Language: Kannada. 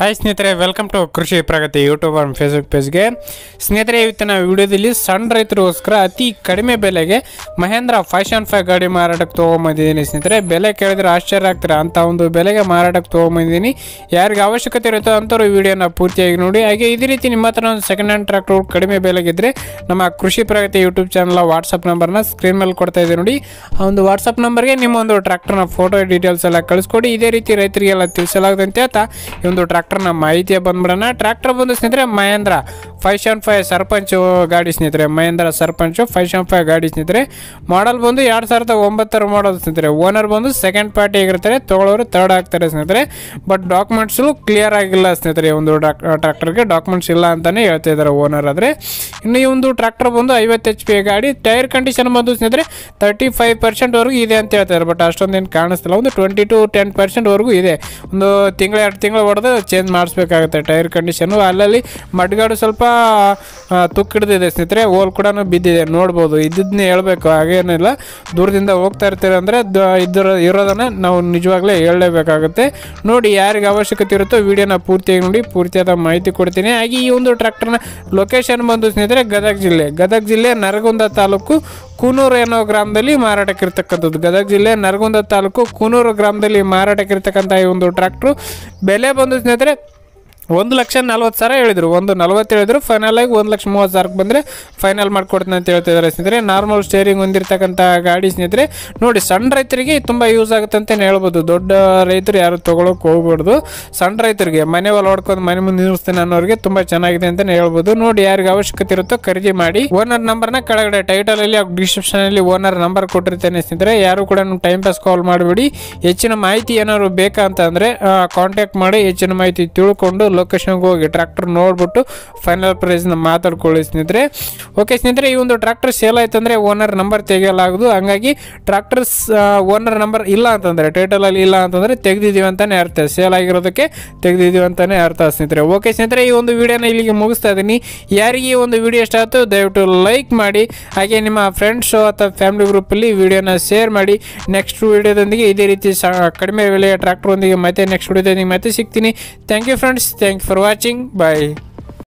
ಹಾಯ್ ಸ್ನೇಹಿತರೆ, welcome to Krishi Pragati YouTube and Facebook ಪೇಜ್ಗೆ. ಸ್ನೇಹಿತರೆ, ಇವತ್ತಿನ ವಿಡಿಯೋದಲ್ಲಿ ಸಣ್ಣ ರೈತರಿಗೋಸ್ಕರ ಅತಿ ಕಡಿಮೆ ಬೆಲೆಗೆ ಮಹೇಂದ್ರ 505 ಗಾಡಿ ಮಾರಾಟಕ್ಕೆ ತೊಗೊಂಬಂದಿದ್ದೀನಿ. ಸ್ನೇಹಿತರೆ, ಬೆಲೆ ಕೇಳಿದ್ರೆ ಆಶ್ಚರ್ಯ ಆಗ್ತಾರೆ, ಅಂಥ ಒಂದು ಬೆಲೆಗೆ ಮಾರಾಟಕ್ಕೆ ತೊಗೊಂಬಂದಿದ್ದೀನಿ. ಯಾರಿಗೆ ಅವಶ್ಯಕತೆ ಇರುತ್ತೋ ಅಂಥವ್ರು ವಿಡಿಯೋನ ಪೂರ್ತಿಯಾಗಿ ನೋಡಿ. ಹಾಗೆ ಇದೇ ರೀತಿ ನಿಮ್ಮ ಹತ್ರ ಒಂದು ಸೆಕೆಂಡ್ ಹ್ಯಾಂಡ್ ಟ್ರ್ಯಾಕ್ಟರ್ ಕಡಿಮೆ ಬೆಲೆಗಿದ್ದರೆ ನಮ್ಮ Krishi Pragati YouTube channel WhatsApp ನಂಬರ್ನ ಸ್ಕ್ರೀನ್ ಮೇಲೆ ಕೊಡ್ತಾ ಇದ್ದೀವಿ ನೋಡಿ. ಆ ಒಂದು ವಾಟ್ಸಪ್ ನಂಬರ್ಗೆ ನಿಮ್ಮ ಒಂದು ಟ್ರ್ಯಾಕ್ಟರ್ನ ಫೋಟೋ ಡೀಟೇಲ್ಸ್ ಎಲ್ಲ ಕಳಿಸ್ಕೊಡಿ. ಇದೇ ರೀತಿ ರೈತರಿಗೆಲ್ಲ ತಿಳಿಸಲಾಗದಂತೆ ಅಂತ ಈ ಒಂದು ಟ್ರ್ಯಾಕ್ಟರ್ನ ಮಾಹಿತಿಯ ಬಂದ್ಬಿಡೋಣ. ಟ್ರ್ಯಾಕ್ಟರ್ ಬಂದು ಸ್ನೇಹಿತರೆ ಮಹೇಂದ್ರ 505 ಸರ್ಪಂಚ್ ಗಾಡಿ ಸ್ನೇಹಿತರೆ, ಮಹೇಂದ್ರ ಸರ್ಪಂಚ್ 505 ಗಾಡಿ ಸ್ನೇಹಿತರೆ. ಮಾಡಲ್ ಬಂದು 2009 ಮಾಡಲ್ ಸ್ನೇಹಿತರೆ. ಓನರ್ ಬಂದು ಸೆಕೆಂಡ್ ಪಾರ್ಟಿ ಆಗಿರ್ತಾರೆ, ತಗೊಳ್ಳೋರು ಥರ್ಡ್ ಆಗ್ತಾರೆ ಸ್ನೇಹಿತರೆ. ಬಟ್ ಡಾಕ್ಯುಮೆಂಟ್ಸು ಕ್ಲಿಯರ್ ಆಗಿಲ್ಲ ಸ್ನೇಹಿತರೆ. ಒಂದು ಟ್ರ್ಯಾಕ್ಟರ್ಗೆ ಡಾಕ್ಯುಮೆಂಟ್ಸ್ ಇಲ್ಲ ಅಂತಾನೆ ಹೇಳ್ತಾ ಇದ್ದಾರೆ ಓನರ್. ಆದರೆ ಇನ್ನು ಈ ಒಂದು ಟ್ರ್ಯಾಕ್ಟರ್ ಬಂದು 50 HP ಗಾಡಿ. ಟೈರ್ ಕಂಡೀಷನ್ ಬಂದು ಸ್ನೇಹಿತರೆ 35% ವರೆಗೂ ಇದೆ ಅಂತ ಹೇಳ್ತಾರೆ. ಬಟ್ ಅಷ್ಟೊಂದೇನು ಕಾಣಿಸ್ತಿಲ್ಲ, ಒಂದು 20 to 10% ವರೆಗೂ ಇದೆ. ಒಂದು ತಿಂಗಳು 2 ತಿಂಗಳು ಹೊಡೆದು ಚೇಂಜ್ ಮಾಡಿಸ್ಬೇಕಾಗುತ್ತೆ ಟೈರ್ ಕಂಡೀಷನು. ಅಲ್ಲಲ್ಲಿ ಮಡ್ಗಾಡು ಸ್ವಲ್ಪ ತುಕ್ಕಿಡ್ದಿದೆ ಸ್ನೇಹಿತರೆ, ಹೋಲ್ ಕೂಡ ಬಿದ್ದಿದೆ ನೋಡ್ಬೋದು. ಇದನ್ನೇ ಹೇಳ್ಬೇಕು, ಹಾಗೇನಿಲ್ಲ. ದೂರದಿಂದ ಹೋಗ್ತಾ ಇರ್ತೀರ ಅಂದರೆ ಇರೋದನ್ನು ನಾವು ನಿಜವಾಗ್ಲೇ ಹೇಳಲೇಬೇಕಾಗುತ್ತೆ. ನೋಡಿ, ಯಾರಿಗೆ ಅವಶ್ಯಕತೆ ಇರುತ್ತೋ ವಿಡಿಯೋನ ಪೂರ್ತಿಯಾಗಿ ನೋಡಿ, ಪೂರ್ತಿಯಾದ ಮಾಹಿತಿ ಕೊಡ್ತೀನಿ. ಹಾಗೆ ಈ ಒಂದು ಟ್ರ್ಯಾಕ್ಟರ್ನ ಲೊಕೇಶನ್ ಬಂದು ಸ್ನೇಹಿತರೆ ಗದಗ ಜಿಲ್ಲೆ ನರಗುಂದ ತಾಲೂಕು ಕೂನೂರು ಅನ್ನೋ ಗ್ರಾಮದಲ್ಲಿ ಮಾರಾಟಕ್ಕಿರ್ತಕ್ಕಂಥದ್ದು. ಗದಗ ಜಿಲ್ಲೆ ನರಗುಂದ ತಾಲೂಕು ಕೂನೂರು ಗ್ರಾಮದಲ್ಲಿ ಮಾರಾಟಕ್ಕಿರ್ತಕ್ಕಂಥ ಈ ಒಂದು ಟ್ರ್ಯಾಕ್ಟ್ರು ಬೆಲೆ ಬಂದು ಸ್ನೇಹಿತರೆ 1,40,000 ಹೇಳಿದರು. 1,40,000 ಹೇಳಿದ್ರು. ಫೈನಲ್ ಆಗಿ 1,30,000 ಬಂದರೆ ಫೈನಲ್ ಮಾಡಿಕೊಡ್ತೀನಿ ಅಂತ ಹೇಳ್ತಿದ್ದಾರೆ ಸ್ನೇಹಿತರೆ. ನಾರ್ಮಲ್ ಸ್ಟೇರಿಂಗ್ ಹೊಂದಿರತಕ್ಕಂಥ ಗಾಡಿ ಸ್ನೇಹಿತರೆ. ನೋಡಿ, ಸಣ್ಣ ರೈತರಿಗೆ ತುಂಬ ಯೂಸ್ ಆಗುತ್ತೆ ಅಂತಲೇ ಹೇಳ್ಬೋದು. ದೊಡ್ಡ ರೈತರು ಯಾರು ತೊಗೊಳಕ್ಕೆ ಹೋಗ್ಬಾರ್ದು. ಸಣ್ಣ ರೈತರಿಗೆ ಮನೆ ಹೊಲ ಹೊಡ್ಕೊಂಡು ಮನೆ ಮುಂದೆ ನಿಲ್ಲಿಸ್ತೀನಿ ಅನ್ನೋರಿಗೆ ತುಂಬ ಚೆನ್ನಾಗಿದೆ ಅಂತಲೇ ಹೇಳ್ಬೋದು. ನೋಡಿ, ಯಾರಿಗೆ ಅವಶ್ಯಕತೆ ಇರುತ್ತೋ ಖರೀದಿ ಮಾಡಿ. ಓನರ್ ನಂಬರ್ನ ಕೆಳಗಡೆ ಟೈಟಲಲ್ಲಿ ಡಿಸ್ಕ್ರಿಪ್ಷನಲ್ಲಿ ಓನರ್ ನಂಬರ್ ಕೊಟ್ಟಿರ್ತೇನೆ ಸ್ನೇಹಿತರೆ. ಯಾರು ಕೂಡ ಟೈಮ್ ಪಾಸ್ ಕಾಲ್ ಮಾಡಿಬಿಡಿ. ಹೆಚ್ಚಿನ ಮಾಹಿತಿ ಏನಾದ್ರು ಬೇಕಾ ಅಂತಂದರೆ ಕಾಂಟ್ಯಾಕ್ಟ್ ಮಾಡಿ ಹೆಚ್ಚಿನ ಮಾಹಿತಿ ತಿಳ್ಕೊಂಡು ಲೊಕೇಶನ್ಗೆ ಹೋಗಿ ಟ್ರ್ಯಾಕ್ಟರ್ ನೋಡ್ಬಿಟ್ಟು ಫೈನಲ್ ಪ್ರೈಸ್ನ ಮಾತಾಡ್ಕೊಳ್ಳಿ ಸ್ನೇಹಿತರೆ. ಓಕೆ ಸ್ನೇಹಿತರೆ, ಈ ಒಂದು ಟ್ರ್ಯಾಕ್ಟರ್ ಸೇಲ್ ಆಯ್ತು ಅಂದರೆ ಓನರ್ ನಂಬರ್ ತೆಗೆಯಲಾಗದು. ಹಂಗಾಗಿ ಟ್ರ್ಯಾಕ್ಟರ್ ಓನರ್ ನಂಬರ್ ಇಲ್ಲ ಅಂತಂದರೆ, ಟೈಟಲಲ್ಲಿ ಇಲ್ಲ ಅಂತಂದರೆ ತೆಗೆದಿದ್ದೀವಿ ಅಂತಲೇ ಅರ್ಥ. ಸೇಲ್ ಆಗಿರೋದಕ್ಕೆ ತೆಗೆದಿದ್ದೀವಿ ಅಂತಲೇ ಅರ್ಥ ಸ್ನೇಹಿತರೆ. ಓಕೆ ಸ್ನೇಹಿತರೆ, ಈ ಒಂದು ವಿಡಿಯೋನ ಇಲ್ಲಿಗೆ ಮುಗಿಸ್ತಾ ಇದ್ದೀನಿ. ಯಾರಿಗೆ ಈ ಒಂದು ವಿಡಿಯೋ ಇಷ್ಟ ಆಯಿತು ದಯವಿಟ್ಟು ಲೈಕ್ ಮಾಡಿ. ಹಾಗೆ ನಿಮ್ಮ ಫ್ರೆಂಡ್ಸು ಅಥವಾ ಫ್ಯಾಮಿಲಿ ಗ್ರೂಪಲ್ಲಿ ವಿಡಿಯೋನ ಶೇರ್ ಮಾಡಿ. ನೆಕ್ಸ್ಟ್ ವಿಡಿಯೋದೊಂದಿಗೆ ಇದೇ ರೀತಿ ಕಡಿಮೆ ಬೆಲೆಯ ಟ್ರ್ಯಾಕ್ಟರ್ ಒಂದಿಗೆ ಮತ್ತೆ ನೆಕ್ಸ್ಟ್ ವಿಡಿಯೋದೊಂದಿಗೆ ಮತ್ತೆ ಸಿಗ್ತೀನಿ. Thank you friends. Thanks for watching. Bye.